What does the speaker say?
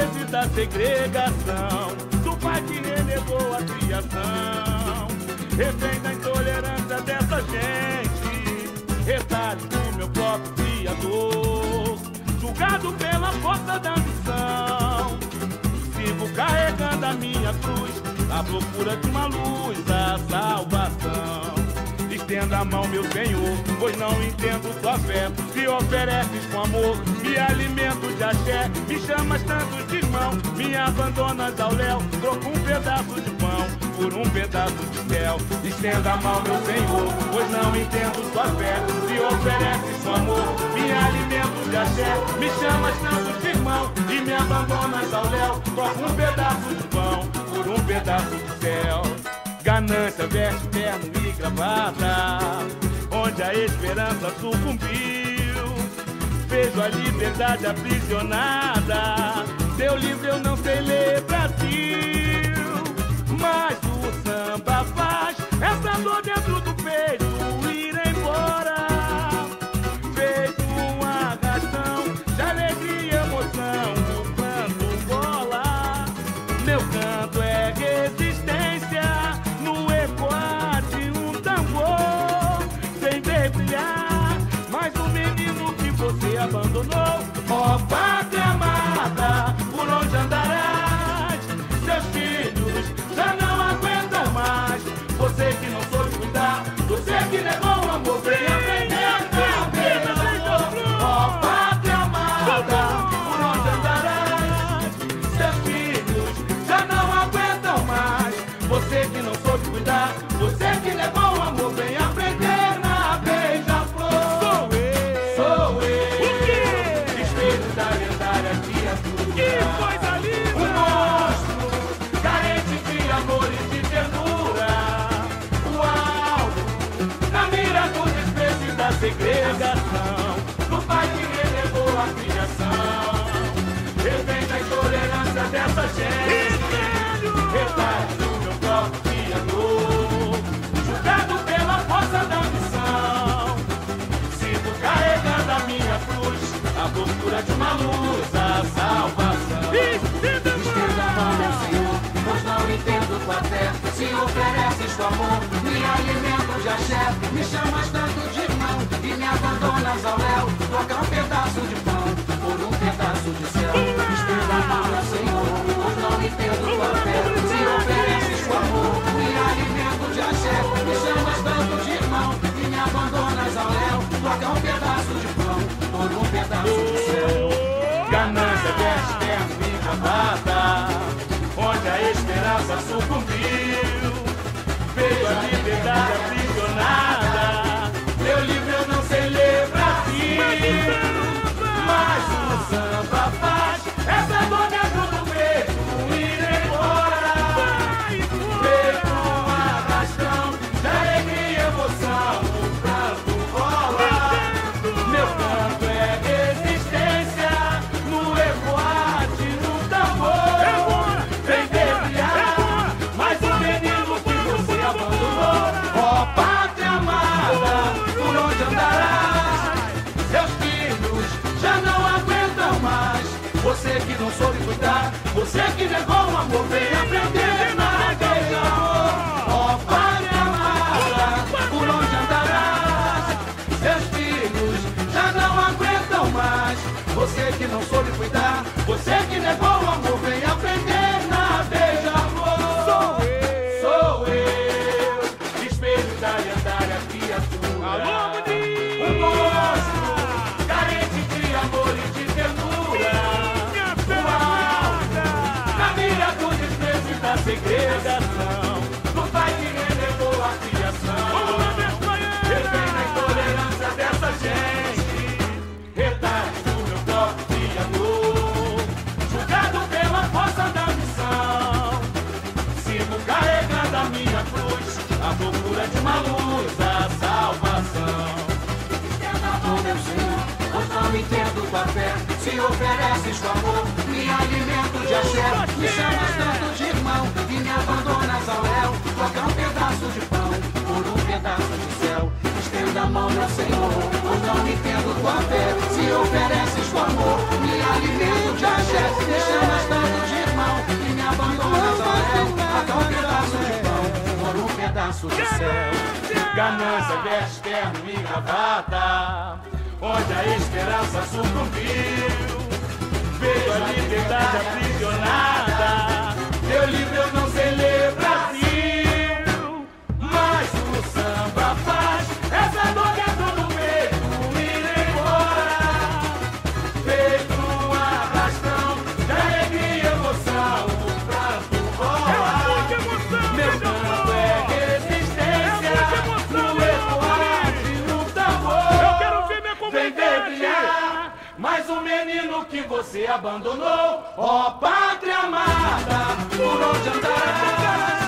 desprezo e da segregação, do pai que renegou a criação, refém da intolerância dessa gente, retalho do meu próprio criador, julgado pela força da ambição. Sigo carregando a minha cruz, à procura de uma luz, a salvação. Estenda a mão, meu Senhor, pois não entendo tua fé. Me ofereces com amor, me alimento de axé. Me chamas tanto de irmão, me abandonas ao léu. Troco um pedaço de pão por um pedaço de céu. Estenda a mão, meu Senhor, pois não entendo tua fé. Me ofereces com amor, me alimento de axé. Me chamas tanto de irmão e me abandonas ao léu. Troco um pedaço de pão por um pedaço de céu. Ganância, veste, terno e gravata, onde a esperança sucumbiu. Vejo a liberdade aprisionada, teu livro eu não sei ler, Brasil. Mas o samba faz essa dor dentro do peito ir embora, feito um arrastão de alegria e emoção. O canto bola, meu canto é resistência, no ecoar de um tambor. Sem ver brilhar mais um menino que você abandonou. Ó pátria amada, por onde andarás? Seus filhos já não aguentam mais. Você que não soube cuidar, você que negou o amor, vem aprender a vida. Ó pátria amada, por onde andarás? Seus filhos já não aguentam mais. Você que não soube cuidar, você que negou o amor, vem aprender na beija-flor. Sou eu, espelho da lendária criatura. Que coisa linda! Um monstro, carente de amor e de ternura. O alvo, na mira do desprezo e da segregação, do pai que renegou a criação, refém da intolerância dessa gente, retalho do meu próprio criador, julgado pela força da ambição. Sigo carregando a minha cruz, à procura de uma luz, a salvação. Estenda a mão, meu Senhor, pois não entendo tua fé. Se ofereces tua amor, me alimento de axé. Me chamas tanto de irmão e me abandonas ao léu. Troca um pedaço de pão por um pedaço de céu. Estenda a mão, meu Senhor, pois não entendo tua fé. Se ofereces tua amor, me alimento de axé. Me chamas tanto de irmão e me abandonas ao léu. Troca um pedaço de pão por um pedaço de céu. Ganância, veste, terno e gravata, onde a esperança sucumbiu. Vejo a liberdade aprisionada, teu livro eu não sei ler, Brasil. Mas o samba faz essa dor dentro do peito ir embora, feito um arrastão de alegria e emoção. O canto rola, meu canto é resistência, no ecoar de um tambor. Vem brilhar mais um menino que você abandonou. Ó pátria amada, por onde andarás? Seus filhos já não aguentam mais. Você que não soube cuidar, você que negou o amor, vem aprender na beija-flor. Ó pátria amada, por onde andarás? Seus filhos já não aguentam mais. Você que não soube cuidar, você que negou o amor, vem aprender na beija-flor. Sou eu, espelho da lendária criatura. Alô, Mudi! Um monstro, carente de amor e de ternura. O alvo, na mira do desprezo e da segregação, do pai que renegou a criação, refém da intolerância dessa gente, retalho do meu próprio criador, julgado pela força da ambição. Sigo carregando a minha cruz, à procura de uma luz, a salvação. Estenda a mão, meu Senhor, pois não entendo tua fé. Se ofereces tua amor, me alimento de axé. Me chamas tanto de irmão e me abandonas ao léu. Troca um pedaço de pão por um pedaço de céu. Estenda a mão, meu Senhor, pois não entendo tua fé. Se ofereces tua amor, me alimento de axé. Me chamas tanto pedaço do céu. Ganância, veste, terno e gravata, onde a esperança sucumbiu. Vejo a liberdade aprisionada, eu livre eu não sei ler Brasil. Mas o samba faz essa dor dentro do peito ir embora, feito um arrastão de alegria e emoção, o pranto rola. Meu canto é resistência, no ecoate, no tambor. Eu quero ver minha comunidade. Vem brilhar mais um menino que você abandonou, ó pátria amada, por onde andará?